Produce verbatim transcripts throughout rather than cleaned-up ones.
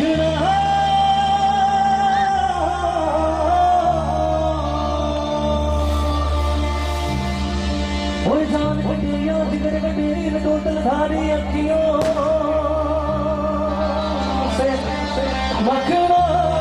मखना ओए जान कटिया जिगर कटी टोटल धारी अखियों से मखना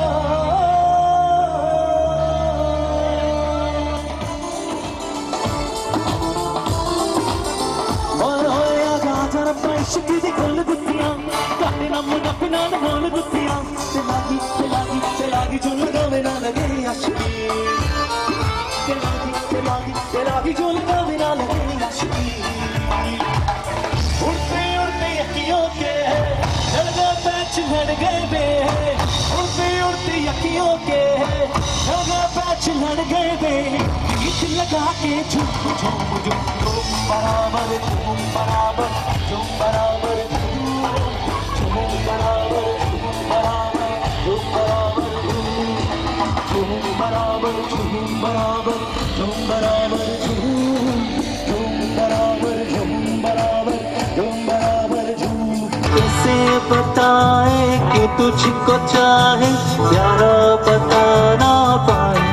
इश्क दी गल दुतियां काटे ना मुन्ना पिना ना बोल दुतियां ते लागी ते लागी ते लागी जो लगावे ना लगे आशिकी ते लागी ते लागी ते लागी जो लगावे ना लगे आशिकी उड़ते उड़ते अखियों के लगा पैच लड़ गए बे उड़ते उड़ते अखियों के लगा पैच लड़ गए बे गीत लगा के झूम झूम झूम झूम बराबर झूम बराबर झूम बराबर झूम बराबर झूम बराबर झूम बराबर झूम बराबर झूम बराबर झूम बराबर झूम बराबर झूम बराबर झूम कैसे बताए कि तुझको चाहे प्यारा बता ना पाए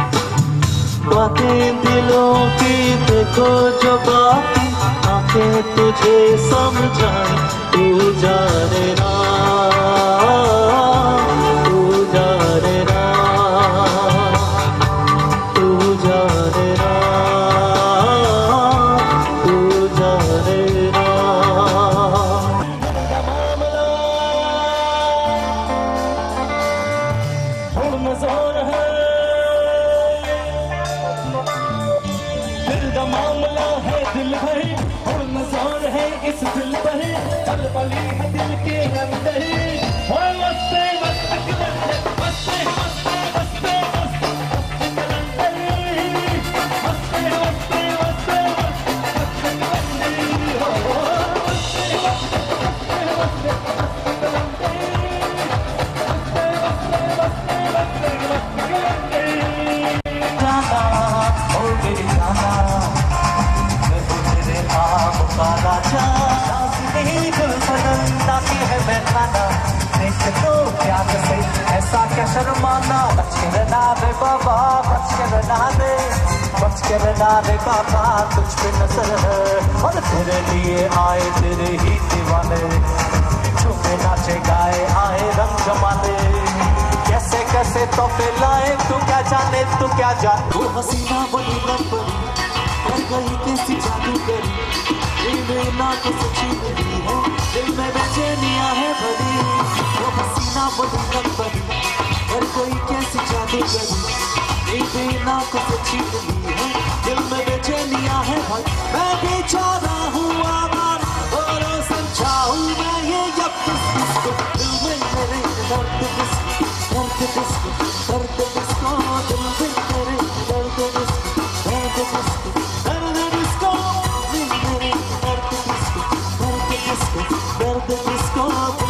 बातें दिलों की देखो जो बातें आंखें तुझे समझाए तू जाने ना तू जाने ना तू जाने ना तू जाने ना हुड़ मज़ोर है दिल दा मामला है दिल भरी हुड़ मज़ोर है इस दिल पर चल पली है दिल के अंदर हो वस्ते वस्ते वस्ते वस्ते वस्ते ऐसा क्या शर्माना बच के रहना रे बाबा बच के रहना रे बच के रहना रे बाबा तुझ पे नजर है और तेरे लिए आए तेरे ही दीवाने झूमे नाचे गाए आए रंग जमाने कैसे कैसे तो लाए तू क्या जाने तू क्या जाने वो हसीना बनी रंगली कर गई कैसी जादू करी दिल में ना कुछ छीन ली है दिल में बेचैनियां है भरी वो हसीना बनी रंगली कर कोई कैसी जादू करी दिल में ना कुछ छीन ली है दिल में बेचैनियां है भरी मैं बेचारा हूँ आवार और समझाऊँ मैं ये जब किसको दिल में मेरे दर्द किसको दर्द किसको दर्द किसको दिल में मेरे दर्द किसको दर्द किसको दर्द किसको दिल मेरे दर्द किसको दर्द किसको दर्द किसको